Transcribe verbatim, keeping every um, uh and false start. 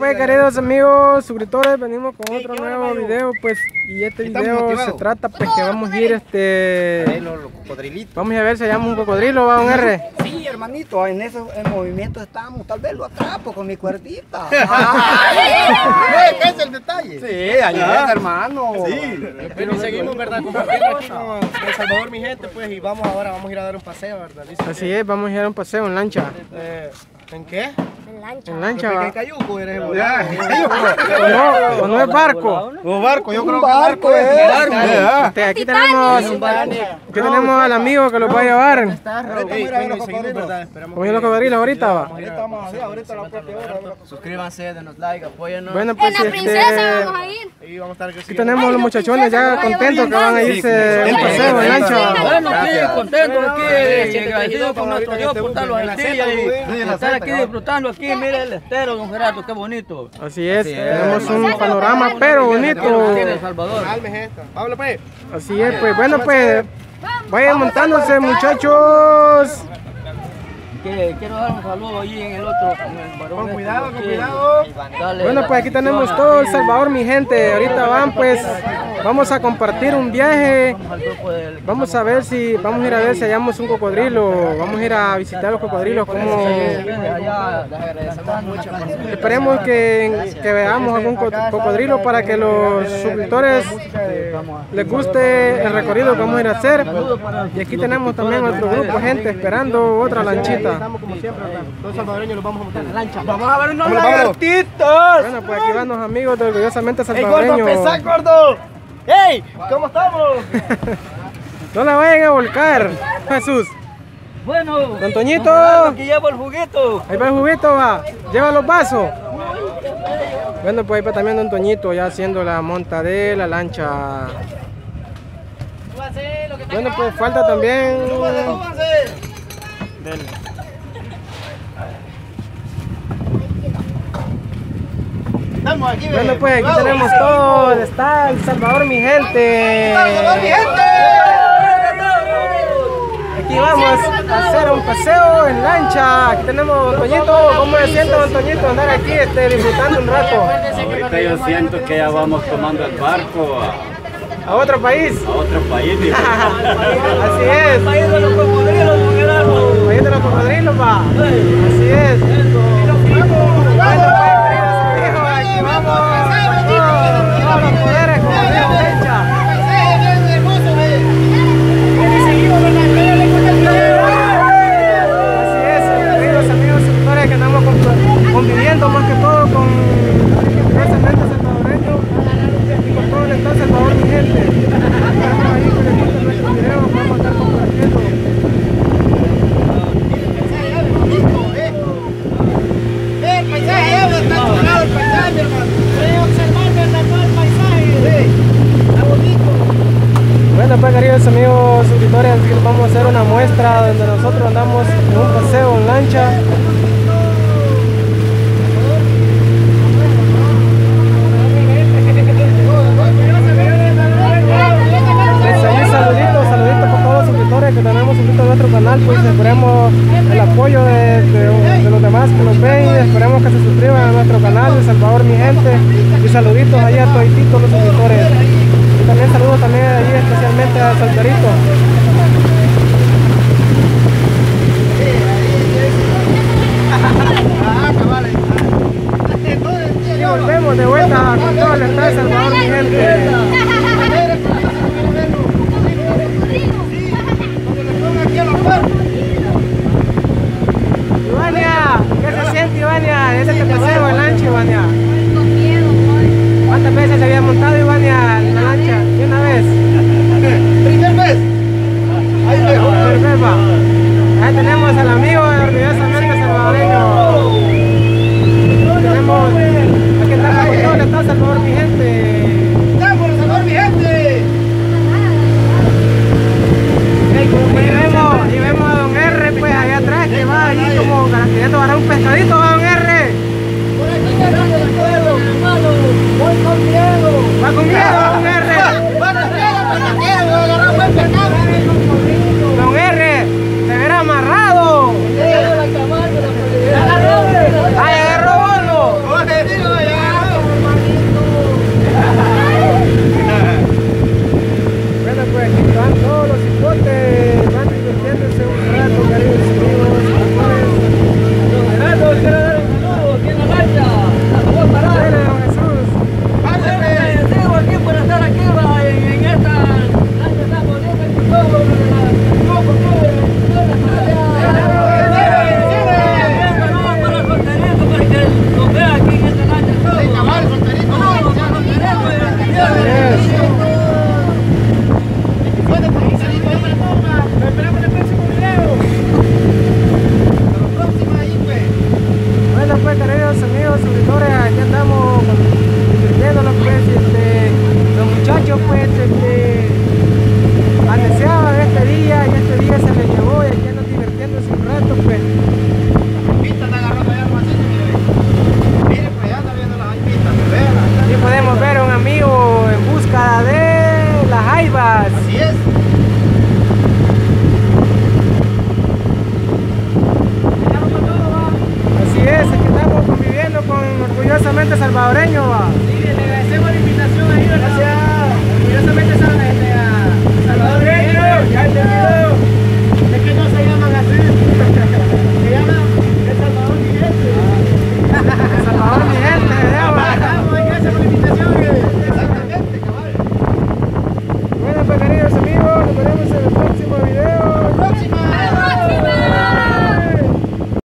pues, queridos amigos, suscriptores, venimos con otro nuevo video, pues, y este video se trata, pues, que vamos a ir, este, vamos a ver si hallamos un cocodrilo, ¿va, don R? Sí, hermanito, en esos en movimientos estamos, tal vez lo atrapo con mi cuerdita. ¿Qué es el detalle? Sí, ahí es, hermano. Sí. Bueno, y seguimos, ¿verdad? Compartiendo aquí con El Salvador, mi gente, pues, y vamos ahora, vamos a ir a dar un paseo, ¿verdad? Dice Así que, es, vamos a ir a un paseo en lancha. eh, ¿en qué? En lancha. En lancha, va. ¿Qué cayuco eres? O no, o no es barco. O barco, yo creo Un que barco, barco eh. Este, aquí tenemos, aquí tenemos al amigo que los va a llevar. Ok, bueno, y seguimos, ¿verdad? Esperamos Vamos a ir a los cocodrilos ahorita, va. Ahorita vamos allá, ahorita a la propia hora. Suscríbanse, denos like, apóyennos. Bueno, pues, En la princesa este, vamos a ir. Y vamos a estar aquí tenemos a los muchachones ya contentos que van a irse a un paseo en lancha. Bueno, aquí contentos, aquí agradecidos con nuestro Dios por darlos en silla y estar aquí disfrutando aquí, mire el estero, don Gerardo, qué bonito. Así es, tenemos un panorama pero bonito. El Salvador. Pablo, pues. Así es, pues bueno, pues vayan montándose, muchachos. Que quiero dar un saludo allí en el otro, con el varón. Con este, cuidado, con aquí. cuidado. Dale Bueno, la pues aquí tenemos bendición todo El aquí. Salvador, mi gente. Ahorita van, pues vamos a compartir un viaje. Al grupo del- Vamos a ver si, vamos a ir a ver si hallamos un cocodrilo. Vamos a ir a visitar los cocodrilos. Como Allá, les agradecemos mucho. esperemos que, que veamos algún co- cocodrilo para que los suscriptores les guste el recorrido que vamos a ir a hacer. Y aquí tenemos también otro grupo de gente esperando otra lanchita. Estamos como siempre, ¿verdad? Los salvadoreños los vamos a montar en la lancha. Vamos a ver unos Vámonos, vámonos. lagartitos. Bueno, pues aquí van los amigos de Orgullosamente ¡Ey, gordo, Salvadoreños. pesá, gordo! ¡Ey! ¿Cómo estamos? No la vayan a volcar, Jesús. Bueno, Don Toñito. aquí llevo el juguito. Ahí va el juguito, va. Lleva los vasos. Bueno, pues ahí va también Don Toñito ya haciendo la monta de la lancha. Bueno, pues falta también. Estamos aquí, Bueno, pues aquí tenemos todo. Está El Salvador, mi gente. Aquí vamos a hacer un paseo en lancha. Aquí tenemos a Don Toñito. ¿Cómo se siente, Don Toñito, andar aquí este, disfrutando un rato? Ahorita yo siento que ya vamos tomando el barco a, A otro país. a otro país. digo. Así es. País de los cocodrilos, don Gerardo. País de los cocodrilos, va. Así es. Bueno, pues, queridos amigos, aquí vamos con todos los poderes como Dios fecha. Así es, queridos amigos suscriptores que andamos con- conviviendo más que todo con precisamente salvadoreños y con todo el estado Salvador, mi gente. Esperamos ahí que les guste nuestro video, vamos a estar compartiendo. El paisaje, está chulado el paisaje, hermano. Bueno, pues queridos amigos suscriptores, aquí les vamos a hacer una muestra donde nosotros andamos en un paseo en lancha. Pues ahí saluditos, saluditos por todos los suscriptores que tenemos suscritos a nuestro canal, pues esperemos el apoyo de, de- de los demás que nos ven y esperemos que se suscriban a nuestro canal, El Salvador, mi gente, y saluditos ahí a todititos los suscriptores. Y también saludos también ahí especialmente a Solterito. Y volvemos de vuelta con todo el estado de Salvador, mi gente. Ivania, ¿qué se siente, Ivania? ¿Es este paseo en lancha, Ivania? ¿Cuántas veces se había montado, Ivania, en la lancha? ¿Y una vez? Primer vez. que ansiaban este día y este día se les llevó y aquí andan divirtiéndose un rato, pues. Alpita está agarrando allá nomás, mire. Mire, pues ya anda viendo las alpitas, vean. Aquí podemos ver a un amigo en busca de las jaivas. Así es. Así es, es que estamos conviviendo con orgullosamente salvadoreño, va. Sí, le agradecemos la invitación ahí, gracias. Orgullosamente salvadoreño. Ya entendido. Es que no se llama